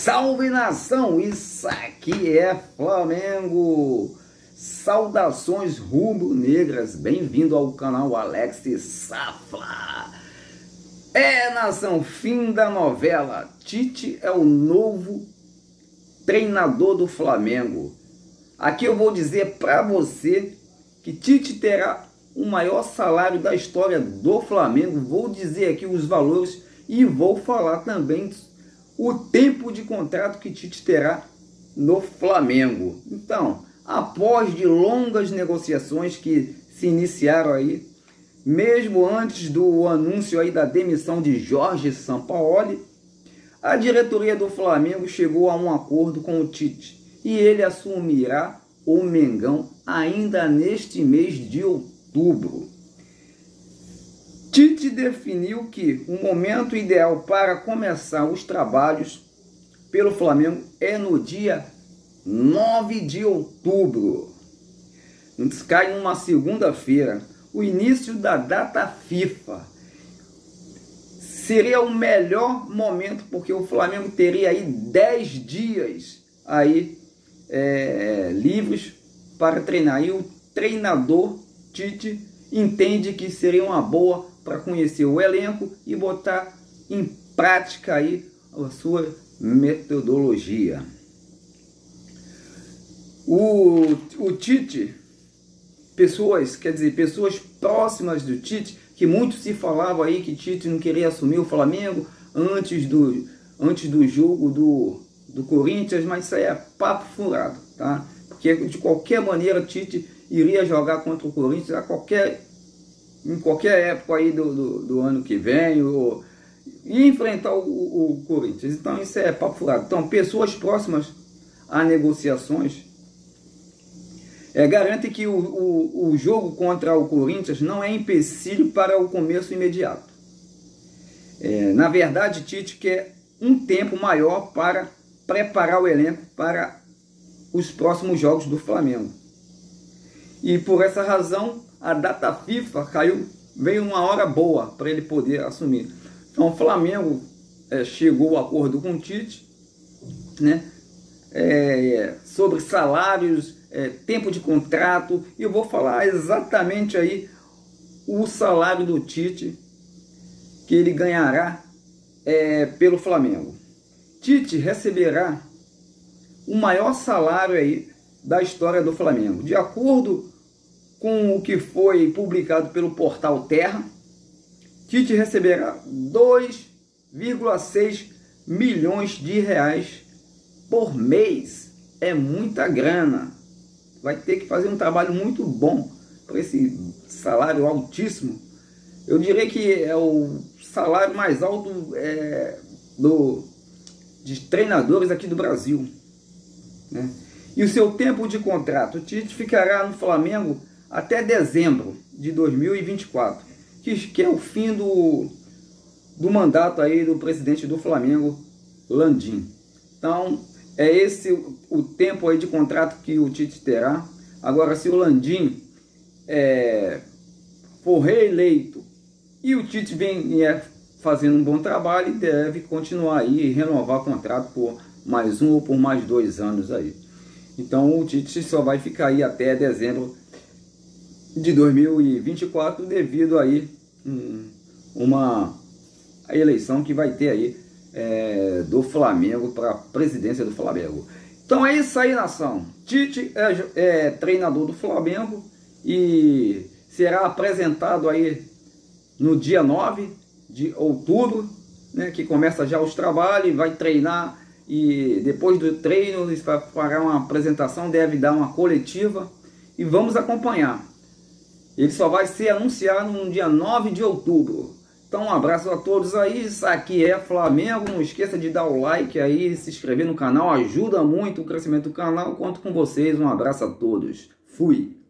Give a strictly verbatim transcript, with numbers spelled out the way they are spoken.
Salve nação, isso aqui é Flamengo. Saudações rubro-negras, bem-vindo ao canal Alex Safla. É nação, fim da novela. Tite é o novo treinador do Flamengo. Aqui eu vou dizer para você que Tite terá o maior salário da história do Flamengo. Vou dizer aqui os valores e vou falar também o tempo de contrato que Tite terá no Flamengo. Então, após de longas negociações que se iniciaram aí, mesmo antes do anúncio aí da demissão de Jorge Sampaoli, a diretoria do Flamengo chegou a um acordo com o Tite e ele assumirá o Mengão ainda neste mês de outubro. Tite definiu que o momento ideal para começar os trabalhos pelo Flamengo é no dia nove de outubro. Cai numa segunda-feira, o início da data FIFA. Seria o melhor momento, porque o Flamengo teria aí dez dias aí, é, livres para treinar. E o treinador Tite entende que seria uma boa para conhecer o elenco e botar em prática aí a sua metodologia. O, o Tite, pessoas, quer dizer, pessoas próximas do Tite, que muito se falava aí que Tite não queria assumir o Flamengo antes do, antes do jogo do, do Corinthians, mas isso aí é papo furado, tá? Porque de qualquer maneira Tite iria jogar contra o Corinthians a qualquer, em qualquer época aí do, do, do ano que vem, ou, e enfrentar o, o, o Corinthians. Então isso é papo furado. Então pessoas próximas a negociações É, garante que o, o, o jogo contra o Corinthians não é empecilho para o começo imediato. É, na verdade, Tite quer um tempo maior para preparar o elenco para os próximos jogos do Flamengo. E por essa razão, a data FIFA caiu, veio uma hora boa para ele poder assumir. Então o Flamengo é, chegou ao acordo com o Tite, né, é, sobre salários, É, tempo de contrato, e eu vou falar exatamente aí o salário do Tite que ele ganhará é, pelo Flamengo. Tite receberá o maior salário aí da história do Flamengo. De acordo com o que foi publicado pelo portal Terra, Tite receberá dois vírgula seis milhões de reais por mês. É muita grana. Vai ter que fazer um trabalho muito bom para esse salário altíssimo. Eu diria que é o salário mais alto é, do, de treinadores aqui do Brasil, né? E o seu tempo de contrato, o Tite ficará no Flamengo até dezembro de dois mil e vinte e quatro, que, que é o fim do, do mandato aí do presidente do Flamengo, Landim. Então, é esse o, o tempo aí de contrato que o Tite terá. Agora, se o Landim é, for reeleito e o Tite vem é, fazendo um bom trabalho, ele deve continuar aí e renovar o contrato por mais um ou por mais dois anos aí. Então o Tite só vai ficar aí até dezembro de dois mil e vinte e quatro, devido aí um, uma a eleição que vai ter aí É, do Flamengo para a presidência do Flamengo. Então é isso aí, nação. Tite é, é treinador do Flamengo e será apresentado aí no dia nove de outubro, né, que começa já os trabalhos, vai treinar, e depois do treino ele vai pagar uma apresentação, deve dar uma coletiva e vamos acompanhar. Ele só vai ser anunciado no dia nove de outubro. Então um abraço a todos aí, isso aqui é Flamengo, não esqueça de dar o like aí, se inscrever no canal, ajuda muito o crescimento do canal, conto com vocês, um abraço a todos, fui!